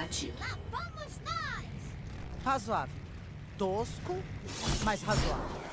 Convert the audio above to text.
batido. Lá vamos nós! Razoável. Tosco, mas razoável.